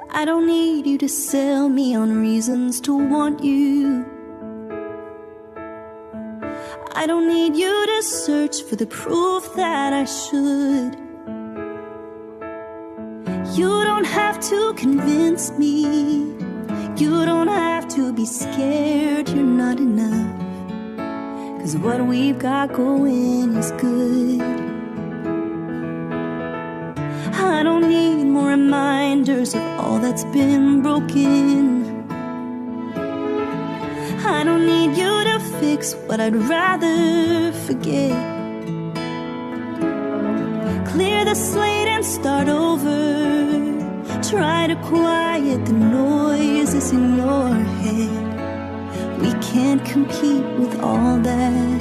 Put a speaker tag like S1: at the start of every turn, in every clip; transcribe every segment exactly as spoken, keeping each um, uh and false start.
S1: I don't need you to sell me on reasons to want you. I don't need you to search for the proof that I should. You don't have to convince me. You don't have to be scared you're not enough, 'cause what we've got going is good. I don't need more reminders of all that's been broken. I don't need you to fix what I'd rather forget. Clear the slate and start over. Try to quiet the noises in your head. We can't compete with all that.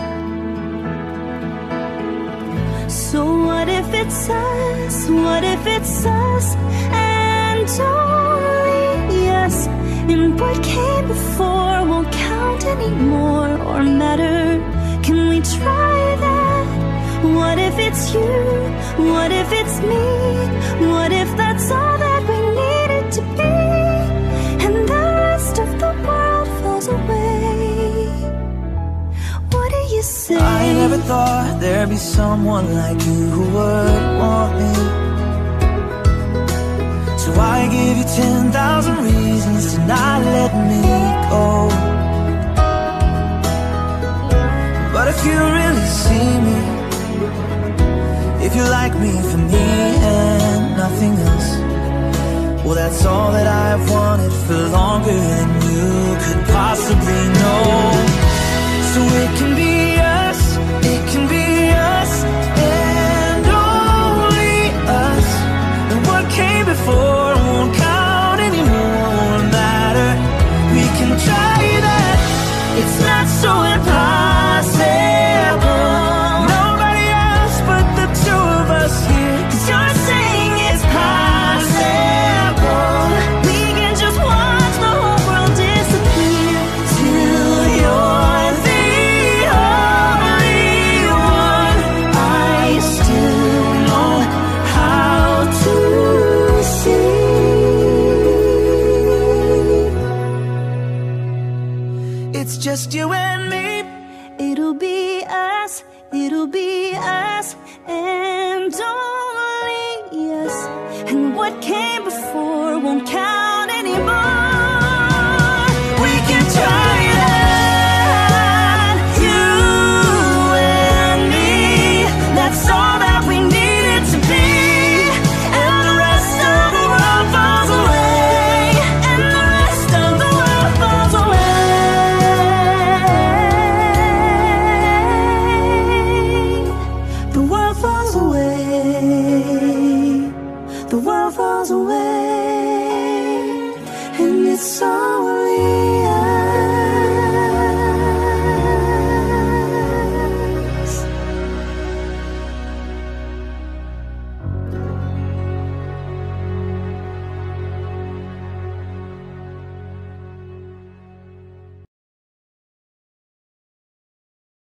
S1: So what if it's us? What if it's us and only us? And what came before won't count anymore or matter. Can we try that? What if it's you? What if it's me? What if that's all that we needed to be? And the rest of the world falls away. What do you say?
S2: I never thought there'd be someone like you who would want me. So I give you ten thousand reasons to not let me go. But if you really see me, if you like me for me and nothing else, well, that's all that I've wanted for longer than you could possibly know. So it can be us, it can be us, and only us. And what came before won't count anymore, matter. We can try that, it's not so impossible. Nobody else but the two of us here, 'cause you're saying it's possible. We can just watch the whole world disappear till you're the only one. I still know how to see. It's just you and me.
S1: It'll be us, it'll be us, and only us. And what came before won't count anymore.
S2: We can try that,
S1: You and me, that's all that we needed to be. And the rest of the world falls away. And the rest of the world falls away. The world falls away. The world falls away. And it's only